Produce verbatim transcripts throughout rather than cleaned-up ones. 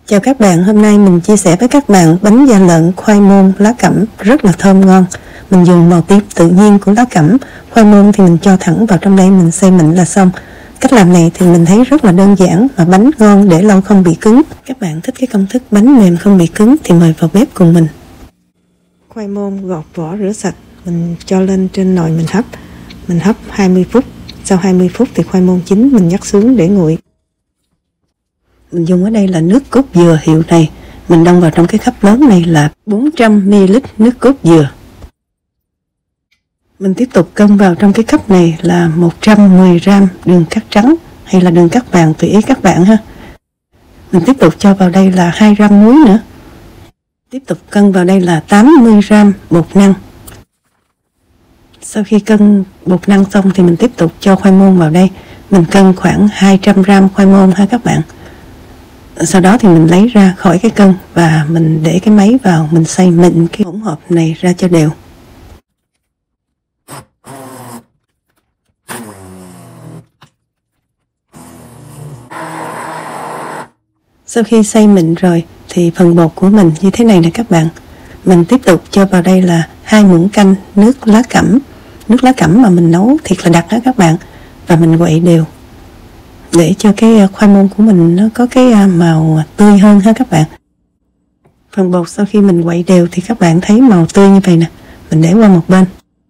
Chào các bạn, hôm nay mình chia sẻ với các bạn bánh da lợn khoai môn lá cẩm rất là thơm ngon. Mình dùng màu tím tự nhiên của lá cẩm, khoai môn thì mình cho thẳng vào trong đây, mình xay mịn là xong. Cách làm này thì mình thấy rất là đơn giản mà bánh ngon, để lâu không bị cứng. Các bạn thích cái công thức bánh mềm không bị cứng thì mời vào bếp cùng mình. Khoai môn gọt vỏ rửa sạch, mình cho lên trên nồi mình hấp. Mình hấp hai mươi phút, sau hai mươi phút thì khoai môn chín, mình nhắc xuống để nguội. Mình dùng ở đây là nước cốt dừa hiệu này. Mình đong vào trong cái khắp lớn này là bốn trăm mi li lít nước cốt dừa. Mình tiếp tục cân vào trong cái khắp này là một trăm mười gam đường cát trắng hay là đường cát vàng tùy ý các bạn ha. Mình tiếp tục cho vào đây là hai gam muối nữa. Tiếp tục cân vào đây là tám mươi gam bột năng. Sau khi cân bột năng xong thì mình tiếp tục cho khoai môn vào đây. Mình cân khoảng hai trăm gam khoai môn ha các bạn. Sau đó thì mình lấy ra khỏi cái cân và mình để cái máy vào, mình xay mịn cái hỗn hợp này ra cho đều. Sau khi xay mịn rồi thì phần bột của mình như thế này nè các bạn. Mình tiếp tục cho vào đây là hai muỗng canh nước lá cẩm. Nước lá cẩm mà mình nấu thiệt là đặc đó các bạn. Và mình quậy đều để cho cái khoai môn của mình nó có cái màu tươi hơn ha các bạn. Phần bột sau khi mình quậy đều thì các bạn thấy màu tươi như vậy nè. Mình để qua một bên.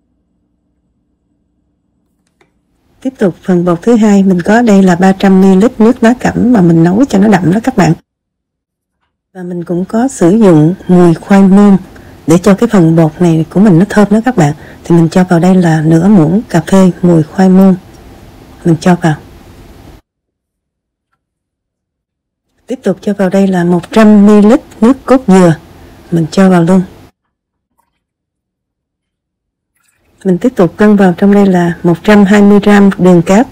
Tiếp tục phần bột thứ hai, mình có đây là ba trăm mi li lít nước lá cẩm mà mình nấu cho nó đậm đó các bạn. Và mình cũng có sử dụng mùi khoai môn để cho cái phần bột này của mình nó thơm đó các bạn. Thì mình cho vào đây là nửa muỗng cà phê mùi khoai môn. Mình cho vào. Tiếp tục cho vào đây là một trăm mi li lít nước cốt dừa. Mình cho vào luôn. Mình tiếp tục cân vào trong đây là một trăm hai mươi gam đường cát.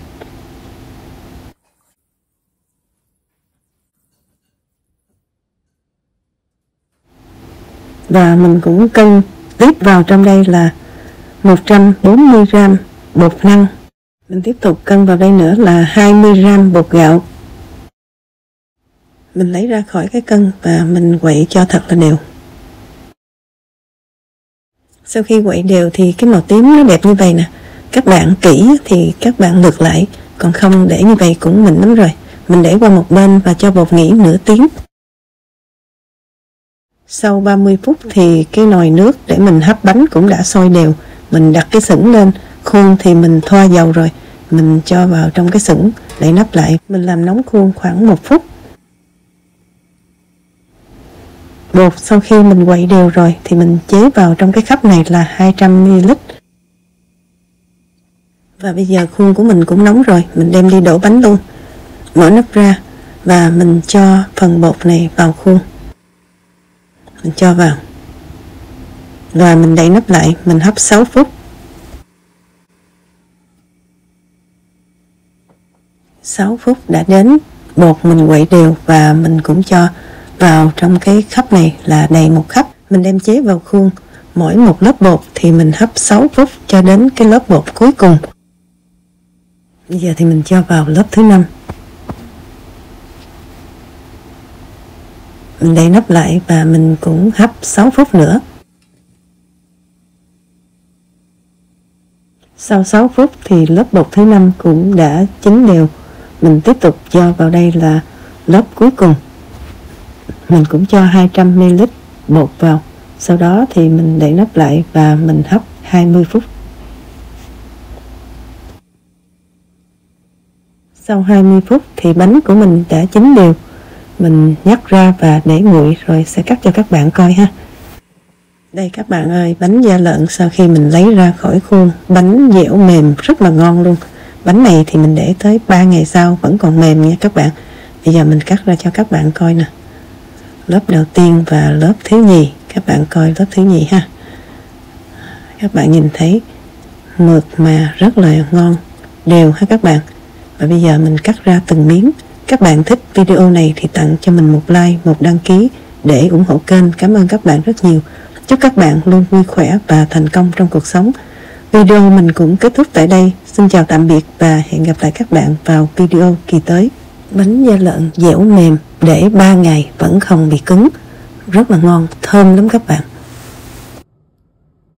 Và mình cũng cân tiếp vào trong đây là một trăm bốn mươi gam bột năng. Mình tiếp tục cân vào đây nữa là hai mươi gam bột gạo. Mình lấy ra khỏi cái cân và mình quậy cho thật là đều. Sau khi quậy đều thì cái màu tím nó đẹp như vậy nè. Các bạn kỹ thì các bạn lượt lại, còn không để như vậy cũng mịn lắm rồi. Mình để qua một bên và cho bột nghỉ nửa tiếng. Sau ba mươi phút thì cái nồi nước để mình hấp bánh cũng đã sôi đều. Mình đặt cái xửng lên, khuôn thì mình thoa dầu rồi. Mình cho vào trong cái xửng, đậy nắp lại. Mình làm nóng khuôn khoảng một phút. Bột sau khi mình quậy đều rồi thì mình chế vào trong cái khắp này là hai trăm mi li lít. Và bây giờ khuôn của mình cũng nóng rồi, mình đem đi đổ bánh luôn. Mở nắp ra và mình cho phần bột này vào khuôn. Mình cho vào. Và mình đậy nắp lại, mình hấp sáu phút. sáu phút đã đến, bột mình quậy đều và mình cũng cho vào trong cái khắp này là đầy một khắp. Mình đem chế vào khuôn. Mỗi một lớp bột thì mình hấp sáu phút cho đến cái lớp bột cuối cùng. Bây giờ thì mình cho vào lớp thứ năm. Mình đậy nắp lại và mình cũng hấp sáu phút nữa. Sau sáu phút thì lớp bột thứ năm cũng đã chín đều. Mình tiếp tục cho vào đây là lớp cuối cùng. Mình cũng cho hai trăm mi li lít bột vào. Sau đó thì mình đậy nắp lại và mình hấp hai mươi phút. Sau hai mươi phút thì bánh của mình đã chín đều. Mình nhắc ra và để nguội rồi sẽ cắt cho các bạn coi ha. Đây các bạn ơi, bánh da lợn sau khi mình lấy ra khỏi khuôn, bánh dẻo mềm rất là ngon luôn. Bánh này thì mình để tới ba ngày sau vẫn còn mềm nha các bạn. Bây giờ mình cắt ra cho các bạn coi nè. Lớp đầu tiên và lớp thứ nhì. Các bạn coi lớp thứ nhì ha. Các bạn nhìn thấy mượt mà rất là ngon, đều ha các bạn. Và bây giờ mình cắt ra từng miếng. Các bạn thích video này thì tặng cho mình một like, một đăng ký để ủng hộ kênh. Cảm ơn các bạn rất nhiều. Chúc các bạn luôn vui khỏe và thành công trong cuộc sống. Video mình cũng kết thúc tại đây. Xin chào tạm biệt và hẹn gặp lại các bạn vào video kỳ tới. Bánh da lợn dẻo mềm để ba ngày vẫn không bị cứng. Rất là ngon, thơm lắm các bạn.